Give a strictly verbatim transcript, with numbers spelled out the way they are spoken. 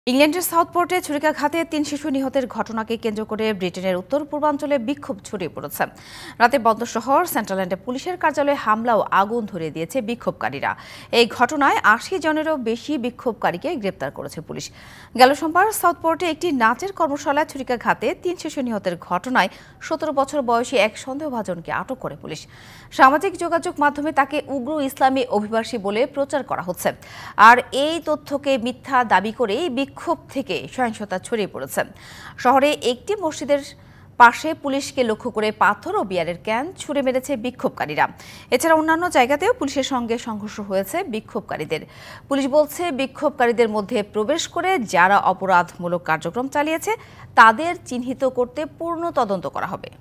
ইংল্যান্ডের সাউথপোর্টে ছুরিকাঘাতে তিন শিশু নিহতের ঘটনাকে কেন্দ্র করে ব্রিটেনের উত্তর পূর্বাঞ্চলে বিক্ষোভ ছড়িয়ে পড়েছে। রাতে বন্দর শহর সেন্ট্রাল্যান্ডে পুলিশের কার্যালয়ে হামলা ও আগুন ধরিয়ে দিয়েছে বিক্ষোভকারীরা। এই ঘটনায় আশি জনেরও বেশি বিক্ষোভকারীকে গ্রেপ্তার করেছে পুলিশ। গেল সোমবার সাউথপোর্টে একটি নাচের কর্মশালায় ছুরিকাঘাতে তিন শিশু নিহতের ঘটনায় সতেরো বছর বয়সী এক সন্দেহভাজনকে আটক করে পুলিশ। সামাজিক যোগাযোগ মাধ্যমে তাকে উগ্র ইসলামী অভিবাসী বলে প্রচার করা হচ্ছে। আর এই তথ্যকে মিথ্যা দাবি করেই বিক্ষোভ থেকে সহিংসতা ছড়িয়ে পড়েছে। শহরে একটি মসজিদের পাশে পুলিশকে লক্ষ্য করে পাথর ও বিয়ারের ক্যান ছুড়ে মেরেছে বিক্ষোভকারীরা। এছাড়া অন্যান্য জায়গাতেও পুলিশের সঙ্গে সংঘর্ষ হয়েছে বিক্ষোভকারীদের। পুলিশ বলছে, বিক্ষোভকারীদের মধ্যে প্রবেশ করে যারা অপরাধমূলক কার্যক্রম চালিয়েছে তাদের চিহ্নিত করতে পূর্ণ তদন্ত করা হবে।